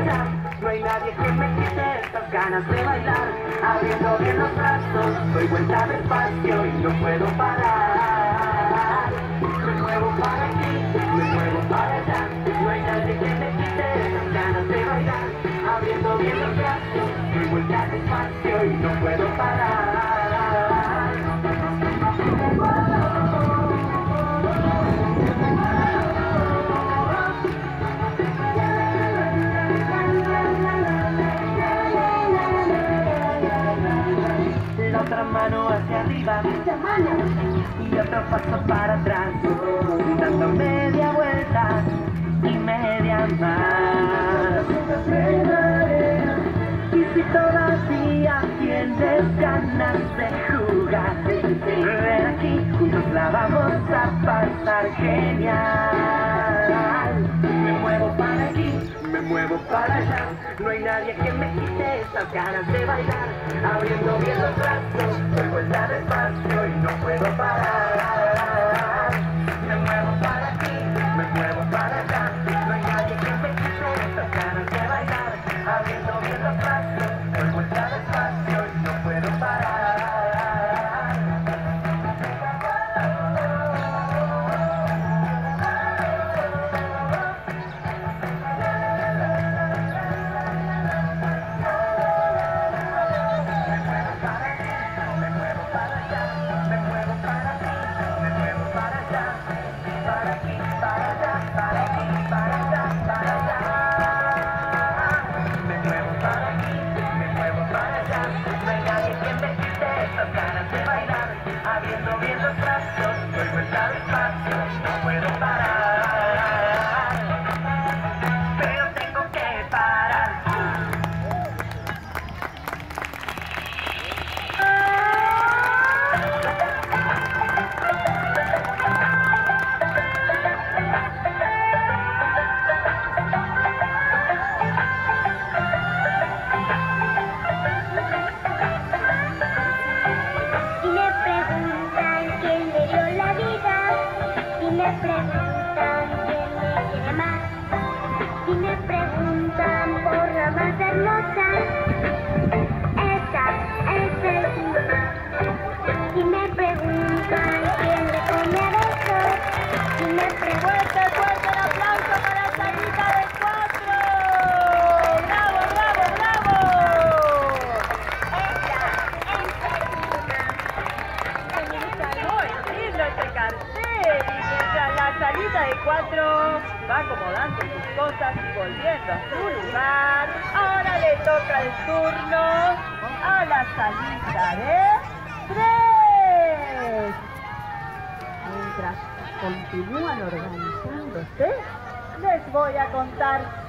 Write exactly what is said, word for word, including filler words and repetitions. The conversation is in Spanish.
allá. No hay nadie que me quite estas ganas de bailar. Abriendo bien los brazos, doy vuelta despacio y no puedo parar. Me muevo para aquí, me muevo para allá. No hay nadie que me quite estas ganas de bailar. Abriendo bien los brazos, doy vuelta despacio y no puedo parar. La otra mano hacia arriba y otro paso para atrás, dando media vuelta y media más. Y si todavía tienes ganas de jugar, ven aquí, juntos la vamos a pasar genial. Me muevo para aquí, me muevo para allá. No hay nadie que me quite estas ganas de bailar. Abriendo bien los brazos, doy vuelta despacio y no puedo parar. Me muevo para aquí, me muevo para allá. No hay nadie que me quite estas ganas de bailar. Abriendo bien los brazos, doy vuelta despacio y no puedo parar. Abriendo bien los brazos, doy vuelta despacio, no puedo parar, pero tengo que parar. Me preguntan quién me quiere más, y me preguntan por la más hermosa, esa, esa es mi mamá. Y me preguntan quién le come a besos, y me preguntan fuerte el aplauso para Salita de Cuatro. ¡Bravo, bravo, bravo! Esa, esa es mi mamá. Muy lindo este cartel. La Salita de Cuatro va acomodando sus cosas y volviendo a su lugar. Ahora le toca el turno a la Salita de Tres. Mientras continúan organizándose, les voy a contar